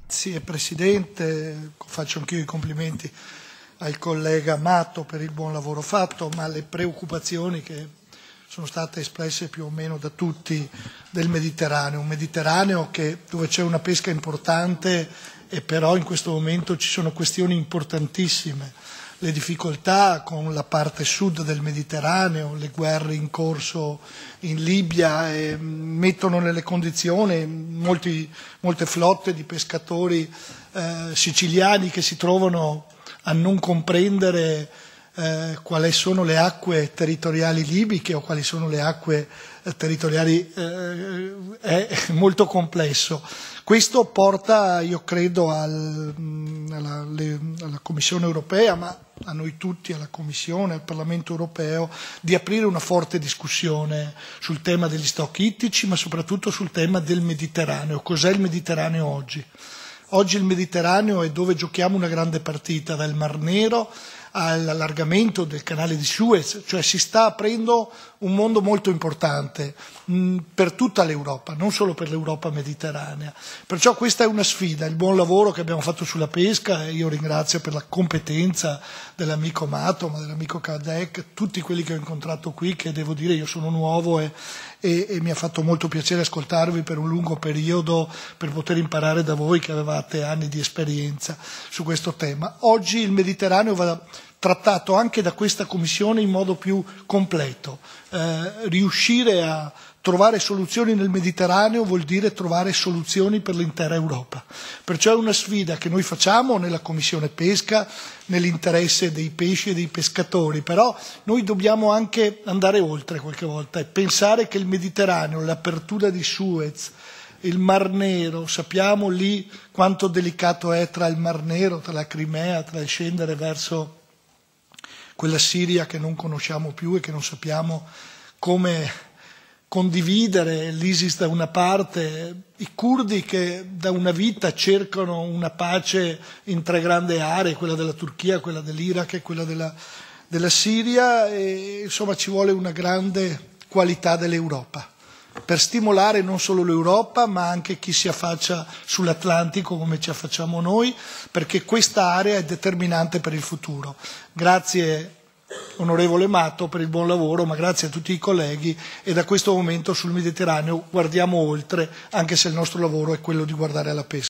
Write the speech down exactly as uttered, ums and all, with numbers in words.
Grazie Presidente, faccio anch'io i complimenti al collega Mato per il buon lavoro fatto, ma le preoccupazioni che sono state espresse più o meno da tutti del Mediterraneo, un Mediterraneo che, dove c'è una pesca importante e però in questo momento ci sono questioni importantissime, le difficoltà con la parte sud del Mediterraneo, le guerre in corso in Libia e mettono nelle condizioni molti, molte flotte di pescatori eh, siciliani che si trovano a non comprendere eh, quali sono le acque territoriali libiche o quali sono le acque eh, territoriali, eh, è molto complesso. Questo porta, io credo, al, alla, le, alla Commissione europea, ma a noi tutti, alla Commissione, al Parlamento europeo, di aprire una forte discussione sul tema degli stock ittici, ma soprattutto sul tema del Mediterraneo. Cos'è il Mediterraneo oggi? Oggi il Mediterraneo è dove giochiamo una grande partita, dal Mar Nero all'allargamento del canale di Suez, cioè si sta aprendo un mondo molto importante mh, per tutta l'Europa, non solo per l'Europa mediterranea. Perciò questa è una sfida, il buon lavoro che abbiamo fatto sulla pesca, e io ringrazio per la competenza dell'amico Mato, ma dell'amico Cadec, tutti quelli che ho incontrato qui, che devo dire io sono nuovo e, e, e mi ha fatto molto piacere ascoltarvi per un lungo periodo per poter imparare da voi che avevate anni di esperienza su questo tema. Oggi il Mediterraneo va trattato anche da questa Commissione in modo più completo. Eh, riuscire a trovare soluzioni nel Mediterraneo vuol dire trovare soluzioni per l'intera Europa. Perciò è una sfida che noi facciamo nella Commissione Pesca, nell'interesse dei pesci e dei pescatori, però noi dobbiamo anche andare oltre qualche volta e pensare che il Mediterraneo, l'apertura di Suez, il Mar Nero, sappiamo lì quanto delicato è tra il Mar Nero, tra la Crimea, tra il scendere verso quella Siria che non conosciamo più e che non sappiamo come condividere, l'ISIS da una parte, i curdi che da una vita cercano una pace in tre grandi aree, quella della Turchia, quella dell'Iraq e quella della, della Siria, e insomma ci vuole una grande qualità dell'Europa per stimolare non solo l'Europa ma anche chi si affaccia sull'Atlantico come ci affacciamo noi, perché questa area è determinante per il futuro. Grazie onorevole Mato per il buon lavoro, ma grazie a tutti i colleghi, e da questo momento sul Mediterraneo guardiamo oltre, anche se il nostro lavoro è quello di guardare alla pesca.